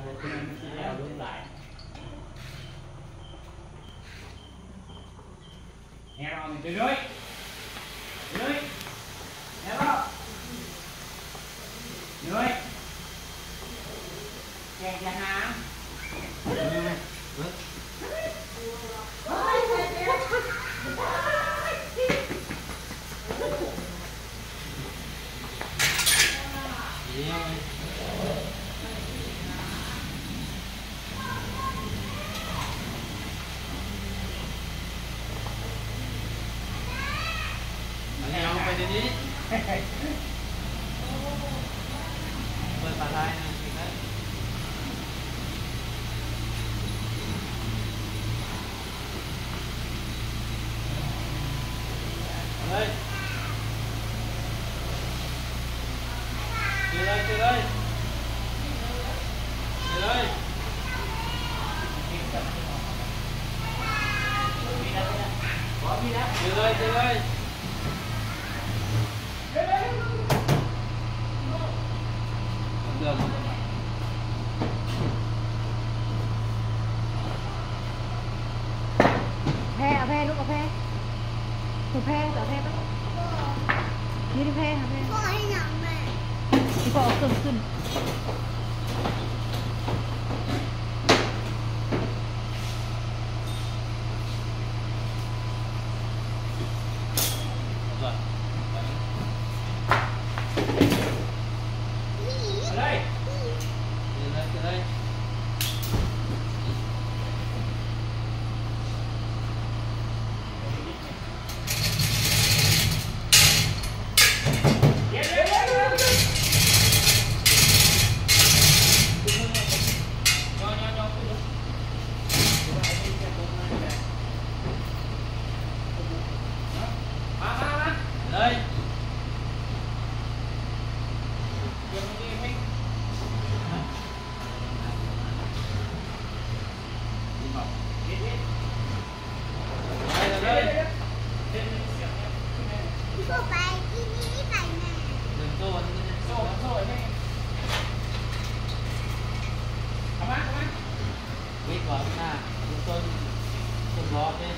nghe rồi mình chơi lưới lưới nghe không lưới chèn chèn hả ไปดีนี้เปิดฝาท้ายนะเลยเจอเลยเจอเลยเจอเลยเจอเลยเจอเลยเรื่องมันแพ้เอาแพ้ลูกเอาแพ้ถูกแพ้แต่แพ้ต้องนี่ที่แพ้ค่ะแพ้ก็ให้หนังแม่ก็เอาขึ้นวิกก่อนหน้าต้นสุดล้อเนี่ย